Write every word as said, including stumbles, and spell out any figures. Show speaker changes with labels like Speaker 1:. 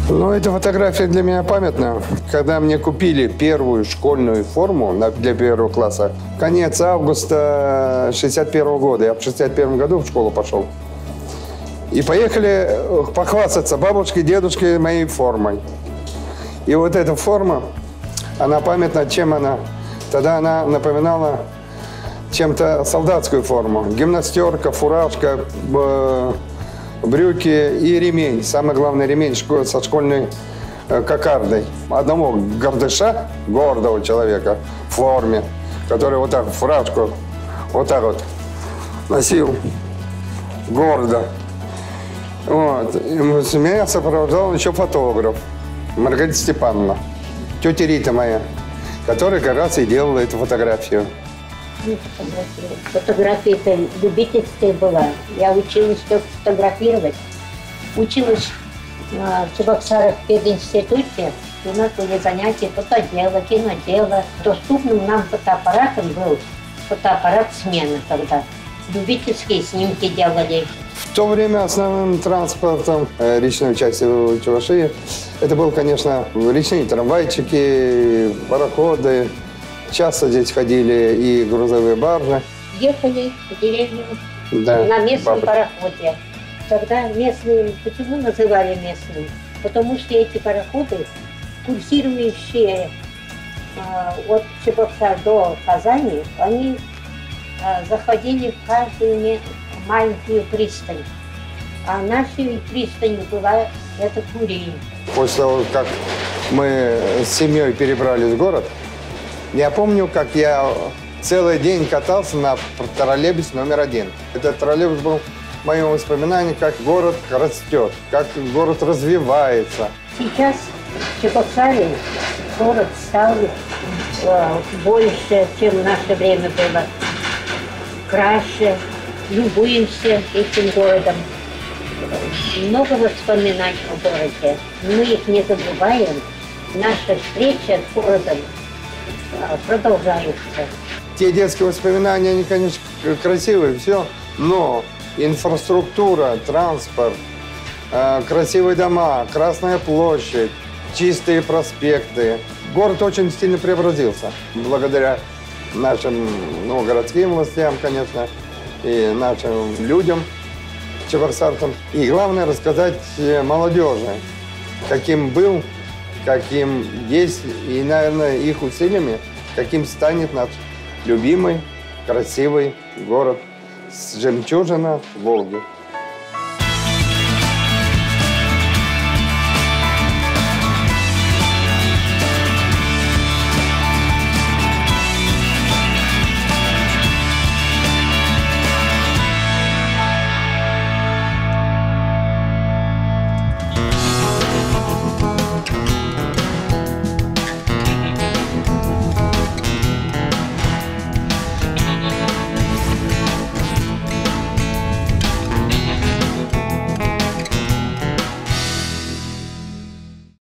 Speaker 1: Ну, эта фотография для меня памятная. Когда мне купили первую школьную форму для первого класса, конец августа шестьдесят первого года. Я в шестьдесят первом году в школу пошел. И поехали похвастаться бабушке, дедушке моей формой. И вот эта форма, она памятна, чем она... Тогда она напоминала чем-то солдатскую форму. Гимнастерка, фуражка, брюки и ремень. Самый главный ремень со школьной кокардой. Одного гордыша, гордого человека в форме, который вот так фуражку вот так вот носил гордо. Вот. И меня сопровождал еще фотограф Маргарита Степановна, тетя Рита моя, которая как раз и делала эту фотографию.
Speaker 2: Фотография-то любительская была. Я училась только фотографировать. Училась в Чебоксарах в пединституте. У нас были занятия фотодела, кинодела. Доступным нам фотоаппаратом был фотоаппарат «Смена» тогда. Любительские снимки делали.
Speaker 1: В то время основным транспортом э, речной части Чувашии это был, конечно, речные трамвайчики, пароходы. Часто здесь ходили и грузовые баржи.
Speaker 2: Ехали в деревню,
Speaker 1: да,
Speaker 2: на местном
Speaker 1: бабы.
Speaker 2: пароходе. Тогда местные, почему называли местные? Потому что эти пароходы, курсирующие э, от Чебоксар до Казани, они э, заходили в каждую маленькую пристань. А нашей пристанью была эта Курень.
Speaker 1: После того, как мы с семьей перебрались в город, я помню, как я целый день катался на троллейбусе номер один. Этот троллейбус был в моем воспоминании, как город растет, как город развивается.
Speaker 2: Сейчас в Чебоксаре город стал э, больше, чем в наше время было. Краше, любуемся этим городом. Много воспоминаний о городе. Мы их не забываем. Наша встреча с городом продолжается.
Speaker 1: Те детские воспоминания, они, конечно, красивые, все, но инфраструктура, транспорт, э, красивые дома, Красная площадь, чистые проспекты. Город очень сильно преобразился благодаря нашим, ну, городским властям, конечно, и нашим людям, чебоксарцам. И главное рассказать молодежи, каким был, каким есть, и, наверное, их усилиями, каким станет наш любимый, красивый город с жемчужина Волги.